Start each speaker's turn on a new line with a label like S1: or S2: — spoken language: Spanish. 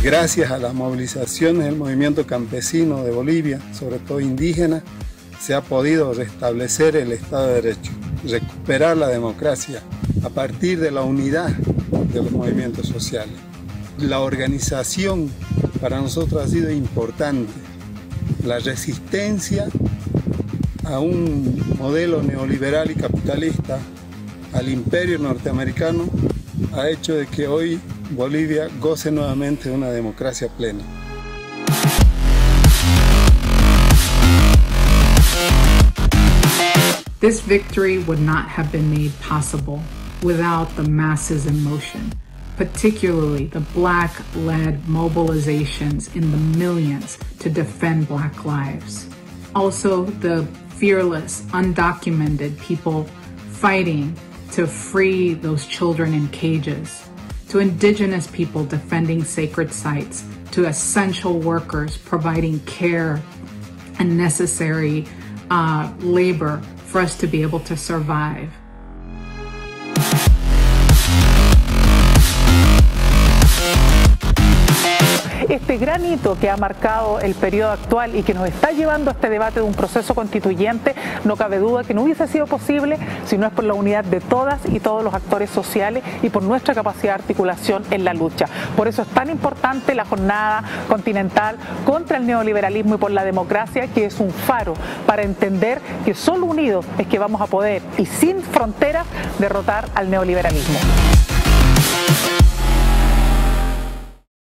S1: gracias a las movilizaciones del movimiento campesino de Bolivia, sobre todo indígena, se ha podido restablecer el Estado de Derecho, recuperar la democracia a partir de la unidad de los movimientos sociales. La organización para nosotros ha sido importante. La resistencia a un modelo neoliberal y capitalista, al imperio norteamericano, ha hecho de que hoy Bolivia goce nuevamente de una democracia plena.
S2: This victory would not have been made possible without the masses in motion, particularly the Black-led mobilizations in the millions to defend Black lives. Also, the fearless, undocumented people fighting to free those children in cages, to indigenous people defending sacred sites, to essential workers providing care and necessary labor for us to be able to survive.
S3: Este gran hito que ha marcado el periodo actual y que nos está llevando a este debate de un proceso constituyente, no cabe duda que no hubiese sido posible si no es por la unidad de todas y todos los actores sociales y por nuestra capacidad de articulación en la lucha. Por eso es tan importante la jornada continental contra el neoliberalismo y por la democracia, que es un faro para entender que solo unidos es que vamos a poder y sin fronteras derrotar al neoliberalismo.